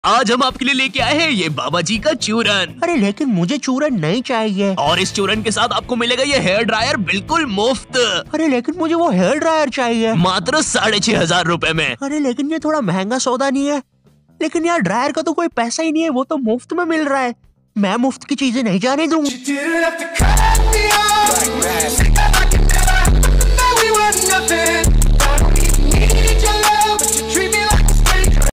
आज हम आपके लिए लेके आए हैं ये बाबा जी का चूरन। अरे लेकिन मुझे चूरन नहीं चाहिए। और इस चूरन के साथ आपको मिलेगा ये हेयर ड्रायर बिल्कुल मुफ्त। अरे लेकिन मुझे वो हेयर ड्रायर चाहिए मात्र 6500 रुपए में। अरे लेकिन ये थोड़ा महंगा सौदा नहीं है? लेकिन यार ड्रायर का तो कोई पैसा ही नहीं है, वो तो मुफ्त में मिल रहा है। मैं मुफ्त की चीजें नहीं जाने दूंगा।